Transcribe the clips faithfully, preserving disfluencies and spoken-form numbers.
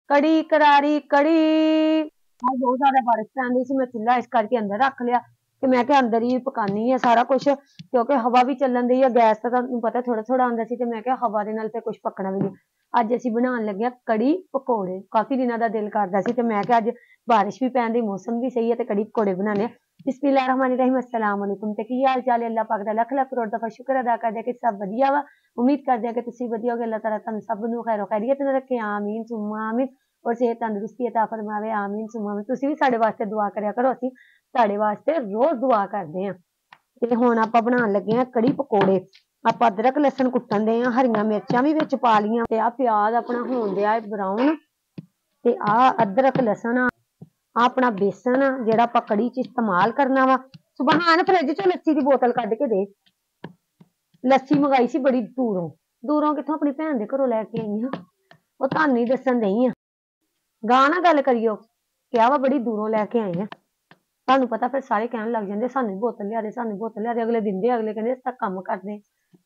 कड़ी करारी कड़ी। आज बहुत ज्यादा बारिश पैंदी सी, मैं चूल्हा इस करके अंदर रख लिया कि मैं क्या अंदर ही पकानी है सारा कुछ, क्योंकि हवा भी चलन दी है। गैस तो तुहानू पता थोड़ा थोड़ा आंदा सी, ते मैं क्या हवा दे नाल ते कुछ पकना भी नहीं। अज असीं बनाउण लगे आ कड़ी पकौड़े। काफी दिनों का दिल करदा सी, ते मैं क्या अज बारिश भी पैन दी, मौसम भी सही है, ते कड़ी पकौड़े बनाने आ। बिस्मिल्लाहिर्रहमानिर्रहीम, अस्सलाम वालेकुम। ते की हाल चाल है? अल्लाह पाक दा लख लख करोड़ दफा शुक्र अदा करदे कि सब वधिया वा। उम्मीद करदे आ कि तुसीं वधिया होगे। अल्लाह ताला तुहानू सब नू खैरो खैरियत नाल रखे, आमीन सुम्मा आमीन। और सेहत तंदुरुस्ती अता फरमावे, आमीन सुम्मा आमीन। तुसीं भी साडे वास्ते दुआ करया करो, असीं तुहाडे वास्ते रोज दुआ करदे आ। ते हुण आपां बनाउण लगे आ कड़ी पकौड़े। आपां अदरक लहसुन कुट्टण दे आ, हरियां मिर्चां भी विच पा लईआं, ते आ प्याज अपना होण दिआ है ब्राउन, ते आ अदरक लहसुन आ अपना बेसन जिहड़ा आपां कड़ी च इस्तेमाल करना वा। सुभान फ्रिज चों लस्सी दी बोतल कढ के दे। लस्सी मंगाई सी बड़ी दूरों, दूरों कित्थों अपनी भैन दे घरों लैके आई हां, ਉਹ ਤੁਹਾਨੂੰ ਹੀ ਦੱਸਣ ਦਈ ਆ। ਗਾਂ ਨਾ ਗੱਲ ਕਰਿਓ, ਕਿਹਾ ਵਾ ਬੜੀ ਦੂਰੋਂ ਲੈ ਕੇ ਆਏ ਆ। ਤੁਹਾਨੂੰ ਪਤਾ ਫਿਰ ਸਾਰੇ ਕਹਿਣ ਲੱਗ ਜਾਂਦੇ ਸਾਨੂੰ ਬੋਤਲ ਲਿਆ ਦੇ, ਸਾਨੂੰ ਬੋਤਲ ਲਿਆ ਦੇ। ਅਗਲੇ ਦਿੰਦੇ, ਅਗਲੇ ਕਹਿੰਦੇ ਅਸੀਂ ਤਾਂ ਕੰਮ ਕਰਦੇ।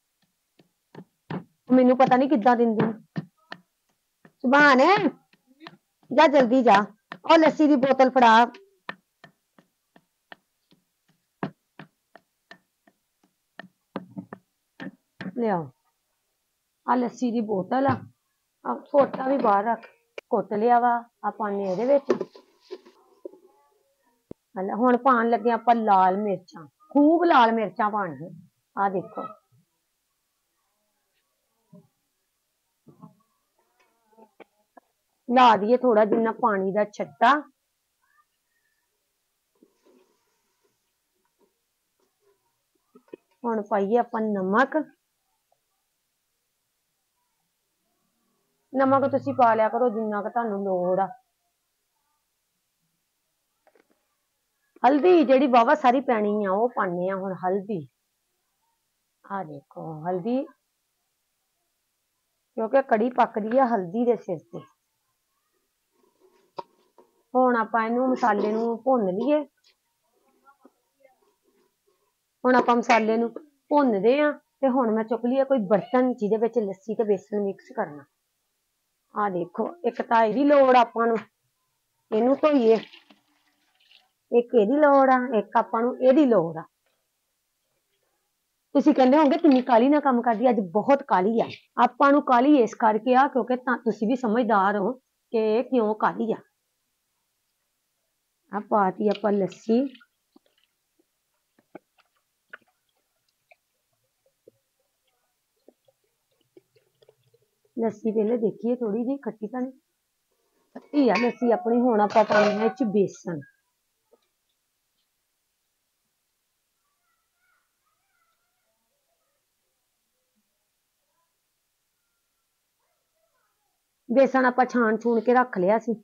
ਮੈਨੂੰ ਪਤਾ ਨਹੀਂ ਕਿੱਦਾਂ ਦਿੰਦੇ। ਸੁਭਾਨ ਜਾ ਜਲਦੀ ਜਾ, ਉਹ ਲੱਸੀ ਦੀ ਬੋਤਲ ਫੜਾ। ਲਿਆਓ ਆ ਲੱਸੀ ਦੀ ਬੋਤਲ ਆ। ਆ ਘੋਟਾ ਵੀ ਬਾਹਰ ਰੱਖ। ਘੁੱਟ ਲਿਆ ਵਾ, ਆ ਪਾਣੇ ਇਹਦੇ ਵਿੱਚ। ਹੁਣ ਪਾਉਣ ਲੱਗੇ ਆਪਾਂ ਲਾਲ ਮਿਰਚਾਂ, खूब लाल मिर्चा पानी। आ देखो ला दिए थोड़ा जिन्ना पानी दा छट्टा। हुण पाइए अपन नमक। नमक तुसीं पा लिया करो जिन्ना क तुहानू लोड़ आ। हल्दी जिहड़ी वावा सारी पैनी आ, वो पाने आ हुण हल्दी। आ देखो हल्दी, क्योंकि कड़ी पकदी है हल्दी दे सिर ते। हुण आपां इहनू मसाले नू भुन लईए। हुण आपां मसाले नू भुनदे आ, ते हुण मैं चुक लिया कोई बर्तन जिहदे विच लस्सी ते बेसन मिक्स करना। आ देखो एक तां इहदी लोड़ आपां नू, इहनू धोईए। एक इहदी लोड़ आ, एक आपां नू इहदी लोड़ आ। तुसीं कहंदे होगे किन्नी काली नाल काम करदी, अज बहुत काली आ। आपां नू काली इस करके आ क्योंकि तुसीं भी समझदार हो कि क्यों काली आ। आ पाती आपां लस्सी। लस्सी पहले देखिए थोड़ी जी खट्टी तो नहीं, खट्टी आ लस्सी अपनी। हुण आपां पाउणा इह च बेसन। बेसन आपां छान छून के रख लिया सी,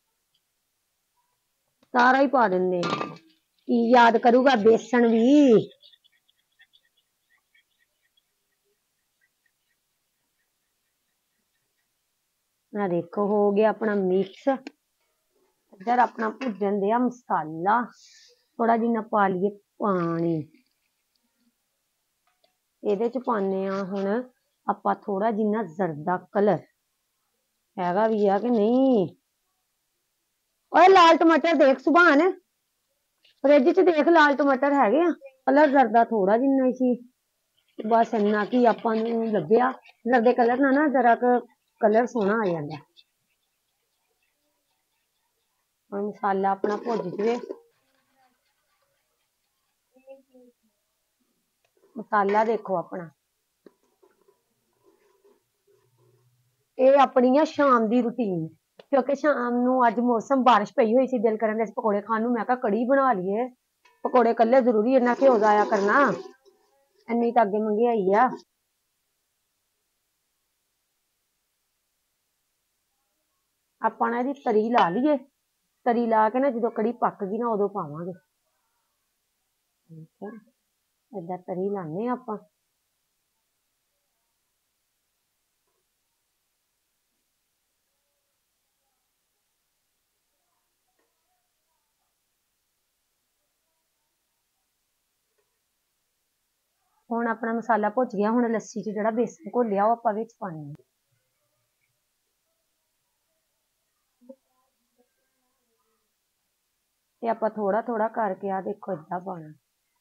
सारा ही पा दिंदे आ। की याद करूगा बेसन भी। आ देखो हो गया अपना मिक्स। इधर अपना भुजन दिया मसाला, थोड़ा जिन्ना पा लिए पानी। इहदे च पाने आ हुण आपां थोड़ा जिन्ना जरदा कलर, हैगा भी आ कि नहीं। ओए लाल टमाटर देख सुभान, फ्रिज च देख लाल टमाटर हैगे आ। कलर जरदा थोड़ा जिन्ना ही सी, बस इन्ना कि आपां नू लग्गिया। जरदे कलर नाल ना जरा क कलर सोहना आ जांदा। हुण मसाला अपना भुज जवे। मसाला देखो अपना, ये अपनी है शाम की रूटीन। क्योंकि शाम नू अज मौसम बारिश पई हुई सी, दिल करन दे पकौड़े खाण नू। मैं कहा कड़ी बना लीए, पकौड़े कल्ले जरूरी इन्ना घ्यो जाया करना, इन्नी तो अगे मंगेयाई आ। आपां ना इहदी तरी ला लीए, तरी ला के ना जो कड़ी पक गई ना उदों पावांगे। ठीक है, इदां तरी लाने आपां। हुण अपना मसाला भुज गया। हुण लस्सी च जिहड़ा बेसन घोलिया वो आपां विच पाने। ਤੇ ਆਪਾਂ ਥੋੜਾ ਥੋੜਾ ਕਰਕੇ ਆ ਦੇਖੋ ਏਦਾਂ ਪਾਉਣਾ,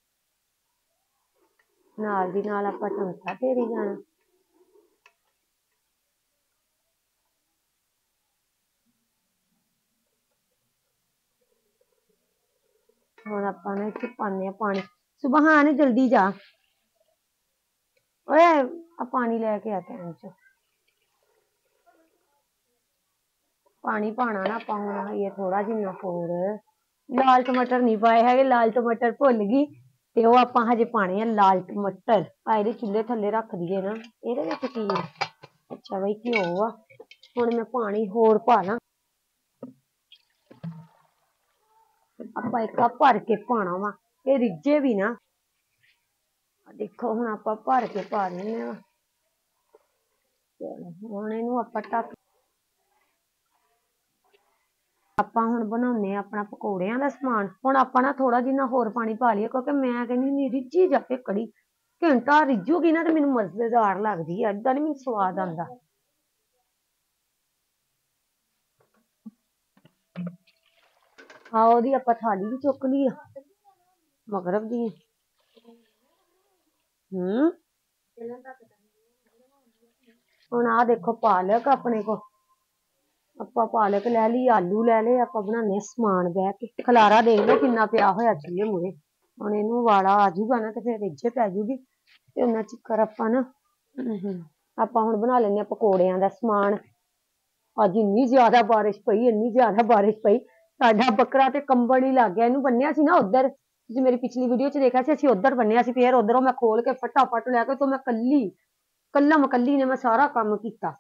ਨਾਲ ਦੀ ਨਾਲ ਆਪਾਂ ਚਮਚਾ ਫੇਰੀ ਜਾਣਾ। ਹੁਣ ਆਪਾਂ ਨੇ ਇੱਥੇ ਪਾਉਂਦੇ ਆ ਪਾਣੀ। ਸੁਬਹਾਨ ਜल्दी जा, ओए आ पानी लेके आ कैन च। पानी पाना ना ਆਪਾਂ ਹੁਣ ਇਹ ਥੋੜਾ ਜਿਹਾ ਹੋਰ। ਲਾਲ ਟਮਾਟਰ ਨਹੀਂ ਪਾਏ ਹੈਗੇ, ਲਾਲ ਟਮਾਟਰ ਭੁੱਲ ਗਈ ਤੇ ਉਹ ਆਪਾਂ ਹਜੇ ਪਾਣੇ ਆ ਲਾਲ ਟਮਾਟਰ। ਆ ਇਹਦੇ ਚੁੱਲ੍ਹੇ ਥੱਲੇ ਰੱਖ ਦਈਏ ਨਾ, ਇਹਦੇ ਵਿੱਚ ਕੀ ਆ? ਅੱਛਾ ਬਈ ਘਿਓ ਆ। ਹੁਣ ਮੈਂ ਪਾਣੀ ਹੋਰ ਪਾ ਲਾਂ, ਆਪਾਂ ਇੱਕ ਕੱਪ ਭਰ ਕੇ ਪਾਣਾ ਵਾ, ਇਹ ਰਿੱਝੇ ਵੀ ਨਾ। ਦੇਖੋ ਹੁਣ ਆਪਾਂ ਭਰ ਕੇ ਪਾ ਦਿੰਦੇ ਆ। ਹੁਣ ਇਹਨੂੰ ਆਪਾਂ ਢੱਕ, ਆਪਾਂ ਹੁਣ ਬਣਾਉਂਦੇ ਆ ਆਪਣਾ ਪਕੌੜਿਆਂ ਦਾ ਸਮਾਨ। ਹੁਣ ਆਪਾਂ ਨਾ ਥੋੜਾ ਜਿਹਾ ਹੋਰ ਪਾਣੀ ਪਾ ਲਈਏ, ਕਿਉਂਕਿ ਮੈਂ ਕਹਿੰਦੀ ਨਹੀਂ ਰਿੱਝੀ ਜਾਵੇ ਕੜੀ, ਘੰਟਾ ਰਿੱਝੂਗੀ ਨਾ ਤੇ ਮੈਨੂੰ ਮਜ਼ੇਦਾਰ ਲੱਗਦੀ ਆ, ਏਦਾਂ ਨੀ ਮੈਨੂੰ ਸਵਾਦ ਆਉਂਦਾ। ਹਾਂ ਉਹਦੀ ਆਪਾਂ ਥਾਲੀ ਵੀ ਚੁੱਕ ਲਈ ਆ ਮਗਰਬ ਦੀ। ਹਮ ਹੁਣ ਆਹ ਦੇਖੋ ਪਾਲਕ ਆਪਣੇ ਕੋਲ, ਆਪਾਂ ਪਾਲਕ ਲੈ ਲਈ, ਆਲੂ ਲੈ ਲਏ, ਆਪਾਂ ਬਣਾਉਂਦੇ ਸਮਾਨ ਬਹਿ ਕੇ। ਖਲਾਰਾ ਦੇਖ ਲਓ ਕਿੰਨਾ ਪਿਆ ਹੋਇਆ ਚੁੱਲ੍ਹੇ ਮੂਹਰੇ। ਹੁਣ ਇਹਨੂੰ ਉਬਾਲਾ ਆ ਜਾਊਗਾ ਨਾ ਤੇ ਫਿਰ ਰਿੱਝੇ ਪੈ ਜੂਗੀ ਤੇ ਉਹਨਾਂ ਚਿੱਕਰ ਆਪਾਂ ਨਾ ਆਪਾਂ ਹੁਣ ਬਣਾ ਲੈਂਦੇ ਆ ਪਕੌੜਿਆਂ ਦਾ ਸਮਾਨ। ਅੱਜ ਇੰਨੀ ਜ਼ਿਆਦਾ ਬਾਰਿਸ਼ ਪਈ, ਇੰਨੀ ਜ਼ਿਆਦਾ ਬਾਰਿਸ਼ ਪਈ, ਸਾਡਾ ਬੱਕਰਾ ਤੇ ਕੰਬਲ ਹੀ ਲੱਗ ਗਿਆ। ਇਹਨੂੰ ਬੰਨਿਆ ਸੀ ਨਾ ਉੱਧਰ, ਤੁਸੀਂ ਮੇਰੀ ਪਿਛਲੀ ਵੀਡੀਓ ਚ ਦੇਖਿਆ ਸੀ, ਅਸੀਂ ਉੱਧਰ ਬੰਨਿਆ ਸੀ। ਫਿਰ ਉੱਧਰੋਂ ਮੈਂ ਖੋਲ ਕੇ ਫਟਾਫਟ ਲੈ ਕੇ ਤੋਂ ਮੈਂ ਕੱਲੀ ਕੱਲਾ ਮਕੱਲੀ ਨੇ ਮੈਂ ਸਾਰਾ ਕੰਮ ਕੀਤਾ।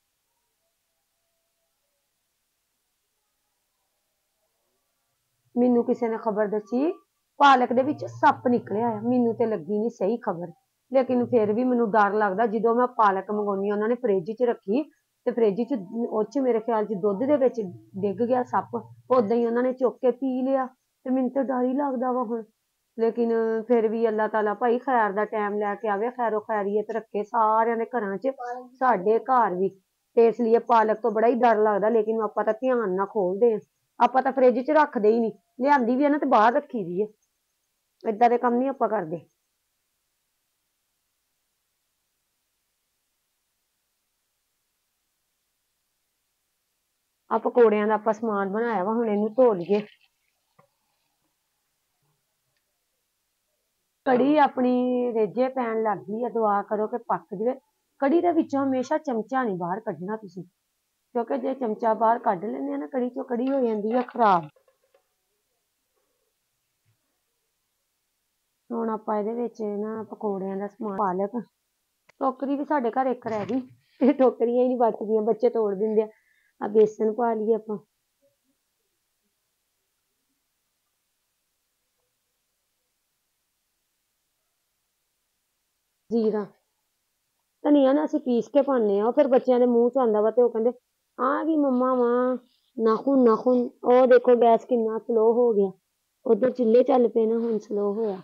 ਮੈਨੂੰ ਕਿਸੇ ਨੇ ਖਬਰ ਦੱਸੀ ਪਾਲਕ ਦੇ ਵਿੱਚ ਸੱਪ ਨਿਕਲਿਆ ਆ, ਮੈਨੂੰ ਤੇ ਲੱਗੀ ਨਹੀਂ ਸਹੀ ਖਬਰ, ਲੇਕਿਨ ਫਿਰ ਵੀ ਮੈਨੂੰ ਡਰ ਲੱਗਦਾ। ਜਦੋਂ ਮੈਂ ਪਾਲਕ ਮੰਗਾਉਣੀ ਉਹਨਾਂ ਨੇ ਫਰਿੱਜ 'ਚ ਰੱਖੀ ਤੇ ਫਰਿੱਜ 'ਚ ਉਹ 'ਚ ਮੇਰੇ ਖਿਆਲ 'ਚ ਦੁੱਧ ਦੇ ਵਿੱਚ ਡਿੱਗ ਗਿਆ ਸੱਪ, ਉਦਾਂ ਹੀ ਉਹਨਾਂ ਨੇ ਚੁੱਕ ਕੇ ਪੀ ਲਿਆ ਤੇ ਮੈਨੂੰ ਤਾਂ ਡਰ ਹੀ ਲੱਗਦਾ ਵਾ ਹੁਣ। ਲੇਕਿਨ ਫਿਰ ਵੀ ਅੱਲਾਹ ਤਾਲਾ ਭਾਈ ਖੈਰ ਦਾ ਟਾਈਮ ਲੈ ਕੇ ਆਵੇ, ਖੈਰੋ ਖੈਰੀਅਤ ਰੱਖੇ ਸਾਰਿਆਂ ਦੇ ਘਰਾਂ 'ਚ, ਸਾਡੇ ਘਰ ਵੀ। ਤੇ ਇਸ ਲਈ ਪਾਲਕ ਤੋਂ ਬੜਾ ਹੀ ਡਰ ਲੱਗਦਾ, ਲੇਕਿਨ ਆਪਾਂ ਤਾਂ ਧਿਆਨ ਨਾਲ ਖੋਲਦੇ ਆ, ਆਪਾਂ ਤਾਂ ਫਰਿੱਜ 'ਚ ਰੱਖਦੇ ਹੀ ਨਹੀਂ, ਲਿਆਂਦੀ ਵੀ ਆ ਨਾ ਤੇ ਬਾਹਰ ਰੱਖੀ ਦੀ ਹੈ, ਏਦਾਂ ਦੇ ਕੰਮ ਨਹੀਂ ਆਪਾਂ ਕਰਦੇ। ਆ ਪਕੌੜਿਆਂ ਦਾ ਆਪਾਂ ਸਮਾਨ ਬਣਾਇਆ ਵਾ, ਹੁਣ ਇਹਨੂੰ ਧੋ ਲਈਏ। ਕੜੀ ਆਪਣੀ ਰੇਜੇ ਪੈਣ ਲੱਗ ਗਈ ਆ, ਦੁਆ ਕਰੋ ਕਿ ਪੱਕ ਜਾਵੇ। ਕੜੀ ਦੇ ਵਿੱਚੋਂ ਹਮੇਸ਼ਾ ਚਮਚਾ ਨਹੀਂ ਬਾਹਰ ਕੱਢਣਾ ਤੁਸੀਂ, ਕਿਉਂਕਿ ਜੇ ਚਮਚਾ ਬਾਹਰ ਕੱਢ ਲੈਂਦੇ ਆ ਨਾ ਕੜੀ ਚੋਂ, ਕੜੀ ਹੋ ਜਾਂਦੀ ਆ ਖਰਾਬ। ਹੁਣ ਆਪਾਂ ਇਹਦੇ ਵਿੱਚ ਨਾ ਪਕੌੜਿਆਂ ਦਾ ਸਮਾਨ, ਪਾਲਕ, ਟੋਕਰੀ ਵੀ ਸਾਡੇ ਘਰ ਇੱਕ ਰਹਿ ਗਈ, ਇਹ ਟੋਕਰੀਆਂ ਹੀ ਨਹੀਂ ਬਚਦੀਆਂ, ਬੱਚੇ ਤੋੜ ਦਿੰਦੇ ਆ। ਆ ਬੇਸਣ ਪਾ ਲਈਏ ਆਪਾਂ, ਜੀਰਾ, ਧਨੀਆ ਨਾ ਅਸੀਂ ਪੀਸ ਕੇ ਪਾਉਂਦੇ ਆ, ਉਹ ਫਿਰ ਬੱਚਿਆਂ ਦੇ ਮੂੰਹ ਚ ਆਉਂਦਾ ਵਾ ਤੇ ਉਹ ਕਹਿੰਦੇ ਆ ਕੀ ਮੰਮਾ ਵਾ ਨਾਖੂਨ ਨਾਖੂਨ। ਉਹ ਦੇਖੋ ਗੈਸ ਕਿੰਨਾ ਸਲੋ ਹੋ ਗਿਆ, ਉਧਰ ਚੁੱਲ੍ਹੇ ਚੱਲ ਪਏ ਨਾ, ਹੁਣ ਸਲੋ ਹੋਇਆ।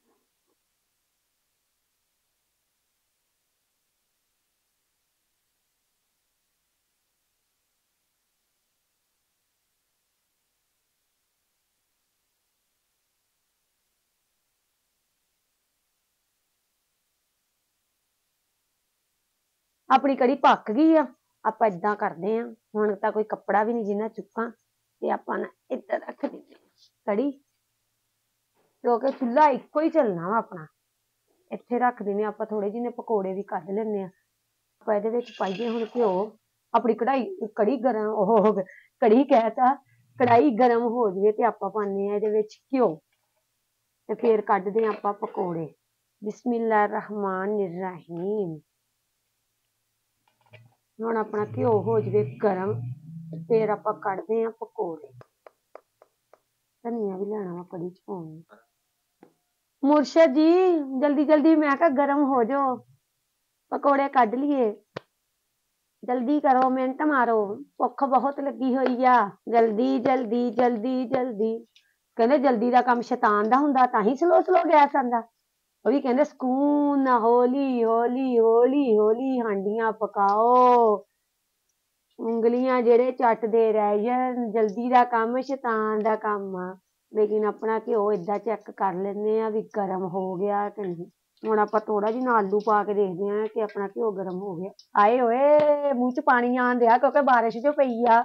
ਆਪਣੀ ਕੜੀ ਪੱਕ ਗਈ ਆ। ਆਪਾਂ ਏਦਾਂ ਕਰਦੇ ਆ, ਹੁਣ ਤਾਂ ਕੋਈ ਕੱਪੜਾ ਵੀ ਨਹੀਂ ਜਿੰਨਾ ਚੁੱਕਾਂ, ਤੇ ਆਪਾਂ ਨਾ ਇੱਧਰ ਰੱਖ ਦਿੰਦੇ ਕੜੀ, ਕਿਉਂਕਿ ਚੁੱਲ੍ਹਾ ਇੱਕੋ ਹੀ ਚੱਲਣਾ ਵਾ ਆਪਣਾ। ਇੱਥੇ ਰੱਖ ਦਿੰਦੇ ਆਪਾਂ, ਥੋੜੇ ਜਿਹੇ ਪਕੌੜੇ ਵੀ ਕੱਢ ਲੈਂਦੇ ਆ। ਆਪਾਂ ਇਹਦੇ ਵਿੱਚ ਪਾਈਏ ਹੁਣ ਘਿਓ, ਆਪਣੀ ਕੜਾਈ ਕੜੀ ਗਰਮ, ਉਹ ਕੜੀ ਕਹਿਤਾ, ਕੜਾਈ ਗਰਮ ਹੋ ਜਾਵੇ ਤੇ ਆਪਾਂ ਪਾਉਂਦੇ ਆ ਇਹਦੇ ਵਿੱਚ ਘਿਓ, ਤੇ ਫਿਰ ਕੱਢਦੇ ਆ ਆਪਾਂ ਪਕੌੜੇ। ਬਿਸਮਿल्लाह रहमान रहीम। ਹੁਣ ਆਪਣਾ ਘਿਓ ਹੋ ਜਾਵੇ ਗਰਮ, ਫਿਰ ਆਪਾਂ ਕੱਢਦੇ ਆ ਪਕੌੜੇ। ਧਨੀਆ ਵੀ ਲੈਣਾ ਵਾ ਕੜੀ ਚ ਪਾਉਣ ਨੂੰ। ਮੁਰਸ਼ਦ ਜੀ ਜਲਦੀ ਜਲਦੀ, ਮੈਂ ਕਿਹਾ ਗਰਮ ਹੋ ਜਾਓ, ਪਕੌੜੇ ਕੱਢ ਲਈਏ, ਜਲਦੀ ਕਰੋ, ਮਿੰਟ ਮਾਰੋ, ਭੁੱਖ ਬਹੁਤ ਲੱਗੀ ਹੋਈ ਆ, ਜਲਦੀ ਜਲਦੀ ਜਲਦੀ ਜਲਦੀ। ਕਹਿੰਦੇ ਜਲਦੀ ਦਾ ਕੰਮ ਸ਼ੈਤਾਨ ਦਾ ਹੁੰਦਾ, ਤਾਂ ਹੀ ਸਲੋ ਸਲੋ ਗੈਸ ਆਂਦਾ। ਉਹ ਵੀ ਕਹਿੰਦੇ ਸਕੂਨ ਨਾ, ਹੌਲੀ ਹੌਲੀ ਹੌਲੀ ਹੌਲੀ ਹਾਂਡੀਆਂ ਪਕਾਓ, ਉਂਗਲੀਆਂ ਜਿਹੜੇ ਚੱਟਦੇ ਰਹਿ ਜਾਣ, ਜਲਦੀ ਦਾ ਕੰਮ ਸ਼ੈਤਾਨ ਦਾ ਕੰਮ ਆ। ਲੇਕਿਨ ਆਪਣਾ ਘਿਓ ਏਦਾਂ ਚੈੱਕ ਕਰ ਲੈਂਦੇ ਆ ਵੀ ਗਰਮ ਹੋ ਗਿਆ ਕਿ ਨਹੀਂ। ਹੁਣ ਆਪਾਂ ਥੋੜਾ ਜਿਹਾ ਆਲੂ ਪਾ ਕੇ ਦੇਖਦੇ ਆ ਕਿ ਆਪਣਾ ਘਿਓ ਗਰਮ ਹੋ ਗਿਆ। ਆਏ ਓਏ ਮੂੰਹ ਚ ਪਾਣੀ ਆਣ ਡਿਆ ਕਿਉਂਕਿ ਬਾਰਿਸ਼ ਜੋ ਪਈ ਆ।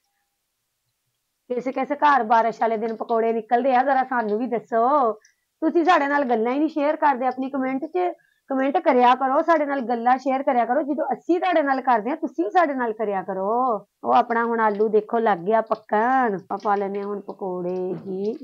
ਕਿਸੇ ਕਿਸੇ ਘਰ ਬਾਰਿਸ਼ ਵਾਲੇ ਦਿਨ ਪਕੌੜੇ ਨਿਕਲਦੇ ਆ, ਜ਼ਰਾ ਸਾਨੂੰ ਵੀ ਦੱਸੋ। ਤੁਸੀਂ ਸਾਡੇ ਨਾਲ ਗੱਲਾਂ ਹੀ ਨਹੀਂ ਸ਼ੇਅਰ ਕਰਦੇ, ਆਪਣੀ ਕਮੈਂਟ 'ਚ ਕਮੈਂਟ ਕਰਿਆ ਕਰੋ, ਸਾਡੇ ਨਾਲ ਗੱਲਾਂ ਸ਼ੇਅਰ ਕਰਿਆ ਕਰੋ। ਜਦੋਂ ਅਸੀਂ ਤੁਹਾਡੇ ਨਾਲ ਕਰਦੇ ਹਾਂ ਤੁਸੀਂ ਵੀ ਸਾਡੇ ਨਾਲ ਕਰਿਆ ਕਰੋ। ਉਹ ਆਪਣਾ ਹੁਣ ਆਲੂ ਦੇਖੋ ਲੱਗ ਗਿਆ ਪੱਕਣ, ਆਪਾਂ ਪਾ ਲੈਂਦੇ ਹਾਂ ਹੁਣ ਪਕੌੜੇ ਜੀ।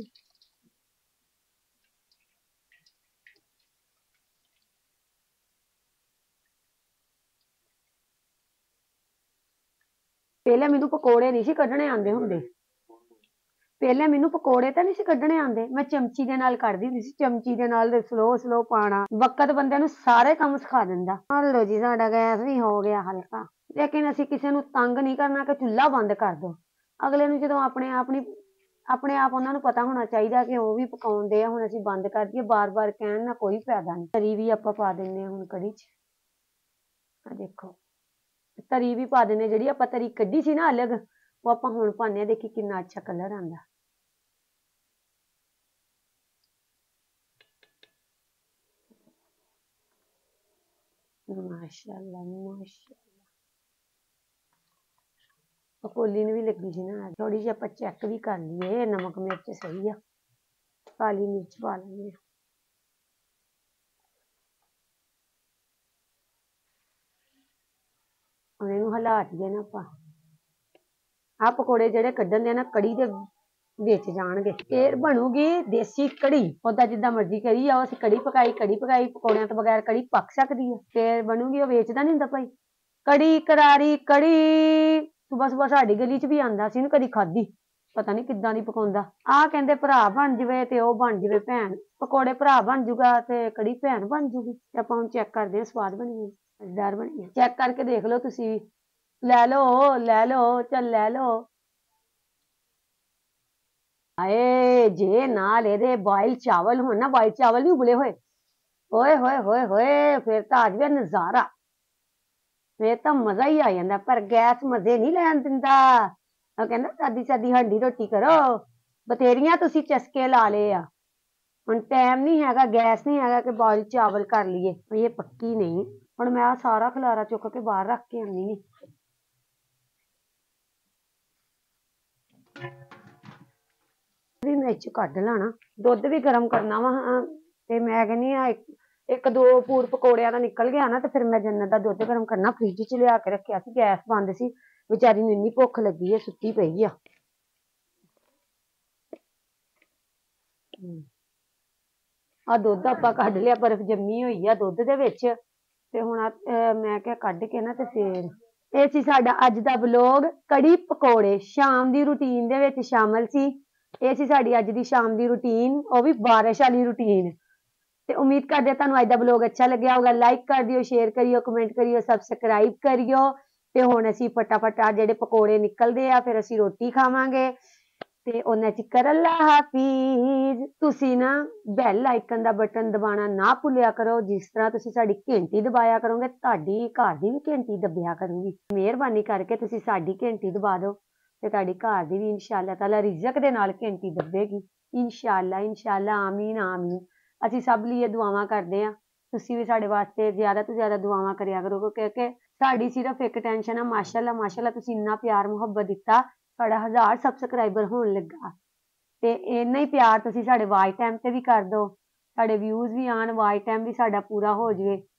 ਪਹਿਲੇ ਮੈਨੂੰ ਪਕੌੜੇ ਨਹੀਂ ਸੀ ਕੱਢਣੇ ਆਉਂਦੇ ਹੁੰਦੇ, ਪਹਿਲੇ ਮੈਨੂੰ ਪਕੌੜੇ ਤਾਂ ਨਹੀਂ ਸੀ ਕੱਢਣੇ ਆਉਂਦੇ, ਮੈਂ ਚਮਚੀ ਦੇ ਨਾਲ ਕੱਢਦੀ ਹੁੰਦੀ ਸੀ। ਚਮਚੀ ਦੇ ਨਾਲ ਸਲੋ ਸਲੋ ਪਾਣਾ, ਵਕਤ ਬੰਦੇ ਨੂੰ ਸਾਰੇ ਕੰਮ ਸਿਖਾ ਦਿੰਦਾ। ਹਲੋ ਜੀ ਸਾਡਾ ਗੈਸ ਵੀ ਹੋ ਗਿਆ ਹਲਕਾ। ਲੇਕਿਨ ਅਸੀਂ ਕਿਸੇ ਨੂੰ ਤੰਗ ਨਹੀਂ ਕਰਨਾ ਕਿ ਚੁੱਲ੍ਹਾ ਬੰਦ ਕਰ ਦੋ। ਅਗਲੇ ਨੂੰ ਜਦੋਂ ਆਪਣੇ ਆਪ ਨਹੀਂ ਆਪਣੇ ਆਪ ਉਹਨਾਂ ਨੂੰ ਪਤਾ ਹੋਣਾ ਚਾਹੀਦਾ ਕਿ ਉਹ ਵੀ ਪਕਾਉਂਦੇ ਆ, ਹੁਣ ਅਸੀਂ ਬੰਦ ਕਰ ਦਈਏ ਬਾਰ ਬਾਰ ਕਹਿਣ ਨਾਲ ਕੋਈ ਫਾਇਦਾ ਨਹੀਂ। ਤਰੀ ਵੀ ਆਪਾਂ ਪਾ ਦਿੰਦੇ ਹਾਂ ਹੁਣ ਕੜੀ 'ਚ। ਆ ਦੇਖੋ ਤਰੀ ਵੀ ਪਾ ਦਿੰਦੇ, ਜਿਹੜੀ ਆਪਾਂ ਤਰੀ ਕੱਢੀ ਸੀ ਨਾ ਅਲੱਗ, ਉਹ ਆਪਾਂ ਹੁਣ ਪਾਉਂਦੇ ਹਾਂ। ਦੇਖੀ ਕਿੰਨਾ ਅੱਛਾ ਕਲਰ ਆਉਂਦਾ। ਮਾਸ਼ਾਅੱਲਾ ਮਾਸ਼ਾਅੱਲਾ। ਕੋਲੀ ਨੂੰ ਵੀ ਲੱਗੀ ਸੀ ਨਾ, ਥੋੜੀ ਜਿਹੀ ਆਪਾਂ ਚੈੱਕ ਵੀ ਕਰ ਲਈਏ ਨਮਕ ਮਿਰਚ ਸਹੀ ਆ। ਕਾਲੀ ਮਿਰਚ ਪਾ ਲੈਂਦੇ ਹਾਂ। ਹੁਣ ਇਹਨੂੰ ਹਿਲਾ ਦਈਏ ਨਾ ਆਪਾਂ। ਆਹ ਪਕੌੜੇ ਜਿਹੜੇ ਕੱਢਣ ਦੇ ਨਾ ਕੜੀ ਦੇ ਵਿੱਚ ਜਾਣਗੇ। ਇਹ ਬਣੂਗੀ ਦੇਸੀ ਕੜੀ। ਓਦਾਂ ਜਿੱਦਾਂ ਮਰਜ਼ੀ ਕਰੀ ਜਾਓ, ਅਸੀਂ ਕੜੀ ਪਕਾਈ ਕੜੀ ਪਕਾਈ ਪਕੌੜਿਆਂ ਤੋਂ ਬਗੈਰ ਕੜੀ ਪੱਕ ਸਕਦੀ ਹੈ? ਫੇਰ ਬਣੂਗੀ, ਉਹ ਵੇਚਦਾ ਨਹੀਂ ਹੁੰਦਾ ਭਾਈ ਕੜੀ ਕਰਾਰੀ ਕੜੀ। ਸੁਬਹ ਸੁਬਹ ਸਾਡੀ ਗਲੀ 'ਚ ਵੀ ਆਉਂਦਾ ਸੀ, ਇਹਨੂੰ ਕਦੀ ਖਾਧੀ, ਪਤਾ ਨਹੀਂ ਕਿੱਦਾਂ ਦੀ ਪਕਾਉਂਦਾ। ਆਹ ਕਹਿੰਦੇ ਭਰਾ ਬਣ ਜਾਵੇ ਤੇ ਉਹ ਬਣ ਜਾਵੇ ਭੈਣ। ਪਕੌੜੇ ਭਰਾ ਬਣ ਜੂਗਾ ਤੇ ਕੜੀ ਭੈਣ ਬਣ ਜੂਗੀ। ਤੇ ਆਪਾਂ ਹੁਣ ਚੈੱਕ ਕਰਦੇ ਹਾਂ ਸਵਾਦ ਬਣੀ ਹੈ ਮਜ਼ੇਦਾਰ ਬਣੀ ਹੈ। ਚੈੱਕ ਕਰਕੇ ਦੇਖ ਲਓ ਤੁਸੀਂ ਵੀ, ਲੈ ਲਓ ਲੈ ਲਓ ਚੱਲ ਲੈ ਲਓ। ਹਾਏ ਜੇ ਨਾਲ ਇਹਦੇ ਬੋਇਲ ਚਾਵਲ ਹੋਣ ਨਾ, ਬੋਇਲ ਚਾਵਲ ਨਹੀਂ ਉਬਲੇ ਹੋਏ, ਓਏ ਹੋਏ ਹੋਏ ਹੋਏ, ਫਿਰ ਤਾਂ ਆ ਜਾਵੇ ਨਜ਼ਾਰਾ, ਫਿਰ ਤਾਂ ਮਜ਼ਾ ਹੀ ਆ ਜਾਂਦਾ। ਪਰ ਗੈਸ ਮਜ਼ੇ ਨਹੀਂ ਲੈਣ ਦਿੰਦਾ, ਉਹ ਕਹਿੰਦਾ ਸਾਦੀ ਸਾਦੀ ਹੰਡੀ ਰੋਟੀ ਕਰੋ। ਬਥੇਰੀਆਂ ਤੁਸੀਂ ਚਸਕੇ ਲਾ ਲਏ ਆ, ਹੁਣ ਟਾਈਮ ਨਹੀਂ ਹੈਗਾ, ਗੈਸ ਨਹੀਂ ਹੈਗਾ ਕਿ ਬੋਇਲ ਚਾਵਲ ਕਰ ਲਈਏ। ਇਹ ਪੱਕੀ ਨਹੀਂ। ਹੁਣ ਮੈਂ ਆਹ ਸਾਰਾ ਖਲਾਰਾ ਚੁੱਕ ਕੇ ਬਾਹਰ ਰੱਖ ਕੇ ਆਉਂਦੀ ਨਹੀਂ। ਵੀ ਮੈਂ ਇਹ 'ਚ ਕੱਢ ਲੈਣਾ, ਦੁੱਧ ਵੀ ਗਰਮ ਕਰਨਾ ਵਾ। ਤੇ ਮੈਂ ਕਹਿੰਦੀ ਆ ਇੱਕ ਦੋ ਪੂਰ ਪਕੌੜਿਆਂ ਦਾ ਨਿਕਲ ਗਿਆ ਨਾ, ਤੇ ਫਿਰ ਮੈਂ ਜੰਨਤ ਦਾ ਦੁੱਧ ਗਰਮ ਕਰਨਾ ਫਰਿੱਜ 'ਚ ਲਿਆ ਕੇ ਰੱਖਿਆ ਸੀ। ਗੈਸ ਬੰਦ ਸੀ, ਵਿਚਾਰੀ ਨੂੰ ਇੰਨੀ ਭੁੱਖ ਲੱਗੀ ਹੈ, ਸੁੱਤੀ ਪਈ ਆ। ਆ ਦੁੱਧ ਆਪਾਂ ਕੱਢ ਲਿਆ, ਬਰਫ਼ ਜੰਮੀ ਹੋਈ ਆ ਦੁੱਧ ਦੇ ਵਿੱਚ। ਤੇ ਹੁਣ ਮੈਂ ਕਿਹਾ ਕੱਢ ਕੇ ਨਾ ਤੇ ਫੇਰ ਇਹ ਸੀ ਸਾਡਾ ਅੱਜ ਦਾ ਵਲੋਗ, ਕੜੀ ਪਕੌੜੇ ਸ਼ਾਮ ਦੀ ਰੂਟੀਨ ਦੇ ਵਿੱਚ ਸ਼ਾਮਲ ਸੀ। ਇਹ ਸੀ ਸਾਡੀ ਅੱਜ ਦੀ ਸ਼ਾਮ ਦੀ ਰੂਟੀਨ, ਉਹ ਵੀ ਬਾਰਿਸ਼ ਵਾਲੀ ਰੂਟੀਨ। ਤੇ ਉਮੀਦ ਕਰਦੇ ਤੁਹਾਨੂੰ ਅੱਜ ਦਾ ਵਲੋਗ ਅੱਛਾ ਲੱਗਿਆ ਹੋਊਗਾ। ਲਾਈਕ ਕਰ ਦਿਓ, ਸ਼ੇਅਰ ਕਰਿਓ, ਕਮੈਂਟ ਕਰਿਓ, ਸਬਸਕ੍ਰਾਈਬ ਕਰਿਓ। ਤੇ ਹੁਣ ਅਸੀਂ ਫਟਾਫਟ ਆ ਜਿਹੜੇ ਪਕੌੜੇ ਨਿਕਲਦੇ ਆ, ਫਿਰ ਅਸੀਂ ਰੋਟੀ ਖਾਵਾਂਗੇ। ਤੇ ਉਹਨਾਂ ਚਿਕਰ ਅੱਲਾ ਹਾਫਿਜ਼। ਤੁਸੀਂ ਨਾ ਬੈਲ ਆਈਕਨ ਦਾ ਬਟਨ ਦਬਾਉਣਾ ਨਾ ਭੁੱਲਿਆ ਕਰੋ। ਜਿਸ ਤਰ੍ਹਾਂ ਤੁਸੀਂ ਸਾਡੀ ਘੰਟੀ ਦਬਾਇਆ ਕਰੋਗੇ, ਤੁਹਾਡੀ ਘਰ ਦੀ ਵੀ ਘੰਟੀ ਦੱਬਿਆ ਕਰੂਗੀ। ਮਿਹਰਬਾਨੀ ਕਰਕੇ ਤੁਸੀਂ ਸਾਡੀ ਘੰਟੀ ਦਬਾ ਦਿਓ ਤੇ ਤੁਹਾਡੀ ਘਰ ਦੀ ਵੀ ਇਨਸ਼ਾਅੱਲਾ ਤਾਲਾ ਰਿਜ਼ਕ ਦੇ ਨਾਲ ਘੰਟੀ ਦੱਬੇਗੀ। ਇਨਸ਼ਾਅੱਲਾ ਇਨਸ਼ਾਅੱਲਾ ਆਮੀਨ ਆਮੀਨ। ਅਸੀਂ ਸਭ ਲਈ ਇਹ ਦੁਆਵਾਂ ਕਰਦੇ ਹਾਂ, ਤੁਸੀਂ ਵੀ ਸਾਡੇ ਵਾਸਤੇ ਜ਼ਿਆਦਾ ਤੋਂ ਜ਼ਿਆਦਾ ਦੁਆਵਾਂ ਕਰਿਆ ਕਰੋ, ਕਿਉਂਕਿ ਸਾਡੀ ਸਿਰਫ ਇੱਕ ਟੈਨਸ਼ਨ ਆ। ਮਾਸ਼ਾਅੱਲਾ ਮਾਸ਼ਾਅੱਲਾ ਤੁਸੀਂ ਇੰਨਾ ਪਿਆਰ ਮੁਹੱਬਤ ਦਿੱਤਾ, ਸਾਡਾ ਹਜ਼ਾਰ ਸਬਸਕ੍ਰਾਈਬਰ ਹੋਣ ਲੱਗਾ। ਤੇ ਇੰਨਾ ਹੀ ਪਿਆਰ ਤੁਸੀਂ ਸਾਡੇ ਵਾਚ ਟਾਈਮ ਤੇ ਵੀ ਕਰ ਦਿਓ, ਸਾਡੇ ਵਿਊਜ਼ ਵੀ ਆਉਣ, ਵਾਚ ਟਾਈਮ ਵੀ ਸਾਡਾ ਪੂਰਾ ਹੋ ਜਾਵੇ।